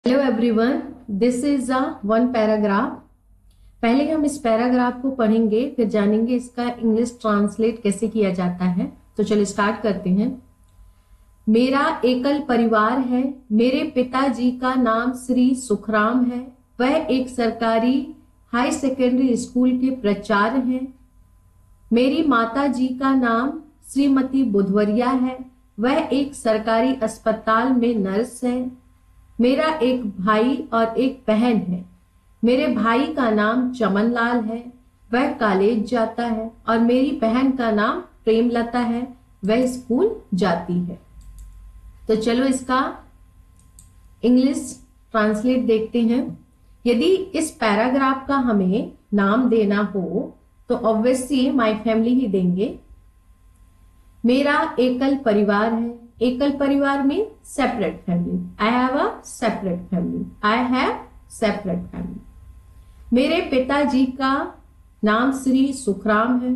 Hello everyone, this is a one paragraph. पहले हम इस पैराग्राफ को पढ़ेंगे, फिर जानेंगे इसका इंग्लिश ट्रांसलेट कैसे किया जाता है। तो चलो स्टार्ट करते हैं। मेरा एकल परिवार है। मेरे पिताजी का नाम श्री सुखराम है। वह एक सरकारी हाई सेकेंडरी स्कूल के प्राचार्य हैं। मेरी माता जी का नाम श्रीमती बुधवरिया है। वह एक सरकारी अस्पताल में नर्स है। मेरा एक भाई और एक बहन है। मेरे भाई का नाम चमनलाल है। वह कॉलेज जाता है। और मेरी बहन का नाम प्रेमलता है। वह स्कूल जाती है। तो चलो इसका इंग्लिश ट्रांसलेट देखते हैं। यदि इस पैराग्राफ का हमें नाम देना हो तो ऑब्वियसली माय फैमिली ही देंगे। मेरा एकल परिवार है। एकल परिवार में separate family. I have a separate family. I have separate family. मेरे पिताजी का नाम श्री सुखराम है।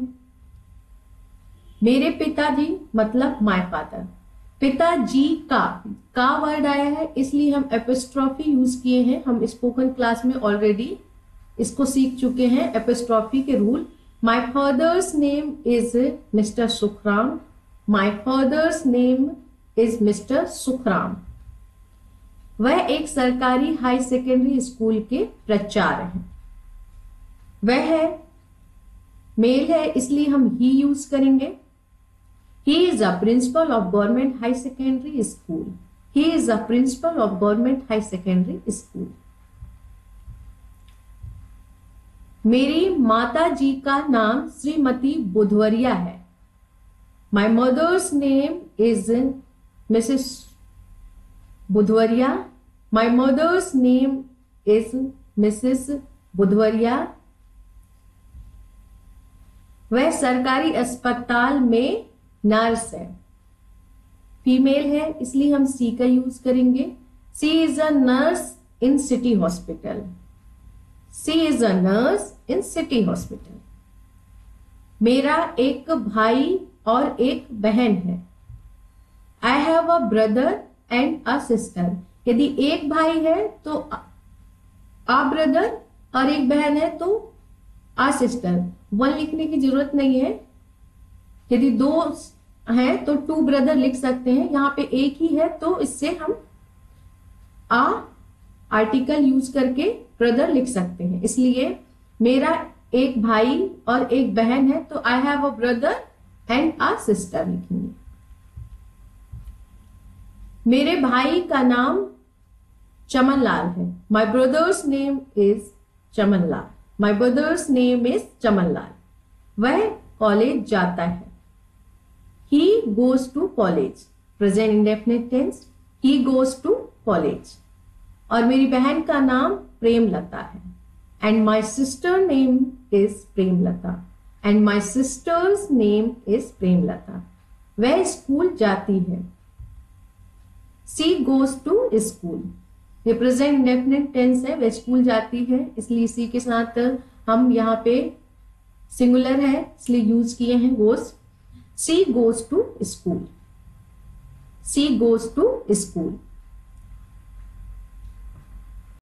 मेरे पिताजी मतलब माय फादर। पिताजी का वर्ड आया है, इसलिए हम एपिस्ट्रॉफी यूज किए हैं। हम स्पोकन क्लास में ऑलरेडी इसको सीख चुके हैं, एपिस्ट्रॉफी के rule. My father's name is mister Sukhram. My father's name is mister Sukhram. वह एक सरकारी हाई सेकेंडरी स्कूल के प्राचार्य हैं। वह मेल है, इसलिए हम ही यूज करेंगे। He is a principal of government high secondary school. He is a principal of government high secondary school. मेरी माता जी का नाम श्रीमती बुधवरिया है। My mother's name is Mrs. Budhwaria. My mother's name is Mrs. Budhwaria. वह सरकारी अस्पताल में नर्स है। फीमेल है, इसलिए हम सी का यूज करेंगे। She is a nurse in city hospital. She is a nurse in city hospital. मेरा एक भाई और एक बहन है। I have a brother and a sister. यदि एक भाई है तो a brother और एक बहन है तो a sister। वन लिखने की जरूरत नहीं है। यदि दो हैं तो टू ब्रदर लिख सकते हैं। यहाँ पे एक ही है तो इससे हम a आर्टिकल यूज करके ब्रदर लिख सकते हैं। इसलिए मेरा एक भाई और एक बहन है तो I have a brother and a sister लिखेंगे। मेरे भाई का नाम चमनलाल है। My brother's name is Chamanlal. My brother's name is Chamanlal. वह कॉलेज जाता है। He goes to college. Present indefinite tense. He goes to college. और मेरी बहन का नाम प्रेमलता है। And my sister name is Premlata. And my sister's name is Premlata. वह स्कूल जाती है। She goes to school. ये प्रेजेंट इंडेफिनिट टेंस है, वह स्कूल जाती है, इसलिए सी के साथ हम यहाँ पे सिंगुलर है इसलिए यूज किए हैं goes. She goes to school. She goes to school.